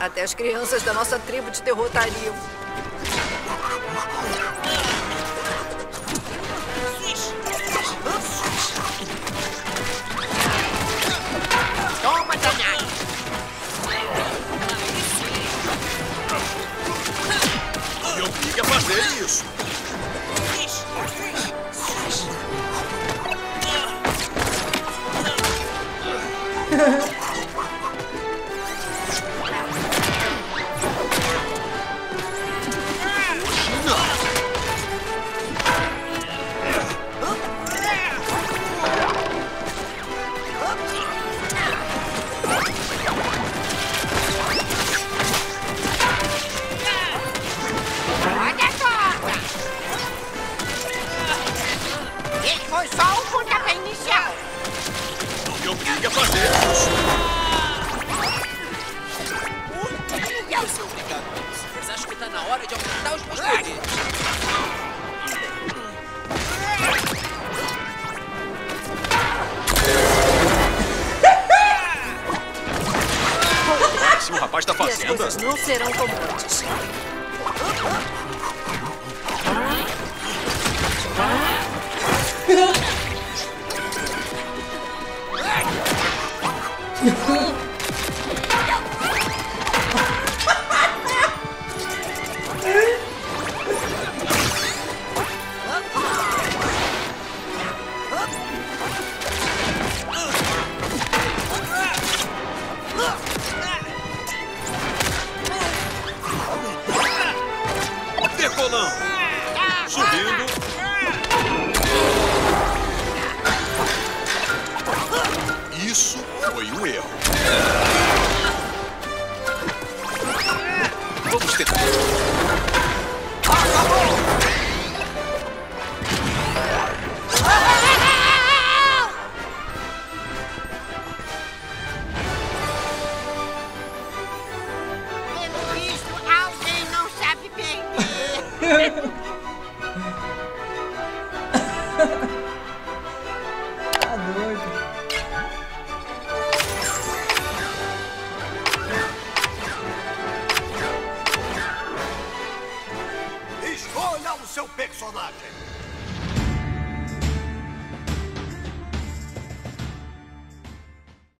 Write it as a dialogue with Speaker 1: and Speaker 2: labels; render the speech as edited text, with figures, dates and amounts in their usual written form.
Speaker 1: Até as crianças da nossa tribo te derrotariam.
Speaker 2: Toma, danado!
Speaker 3: Me obrigue a fazer isso.
Speaker 2: Olha só! Esse foi só o pontapé inicial.
Speaker 3: Não me obrigue a fazer isso.
Speaker 4: Muito obrigado, mas acho que tá na hora de aumentar os meus poderes.
Speaker 3: Se o rapaz tá
Speaker 1: E as
Speaker 3: fazendo...
Speaker 1: coisas não serão como antes.
Speaker 3: Decolando. Subindo. Isso foi um erro. Vamos tentar.
Speaker 2: Pelo visto, alguém não sabe perder.
Speaker 5: Tá doido.
Speaker 3: Escolha o seu personagem.